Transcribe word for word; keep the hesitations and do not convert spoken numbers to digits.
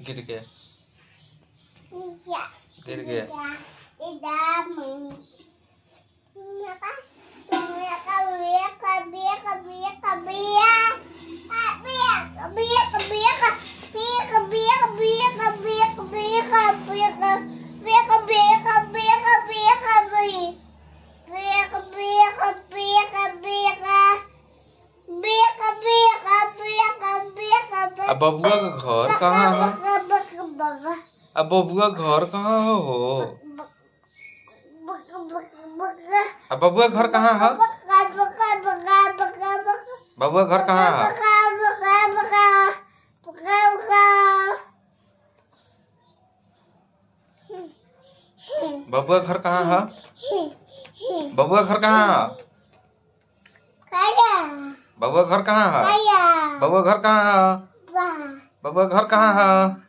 गिर गया गिर गया अब बबुआ का घर कहाँ है? अब बबुआ घर कहाँ हो? अब बबुआ घर कहाँ है? बबुआ घर कहाँ है? बबुआ घर कहाँ है? बबुआ घर कहाँ है? बबुआ घर कहाँ है? बबुआ घर कहाँ है? बबुआ घर कहाँ है?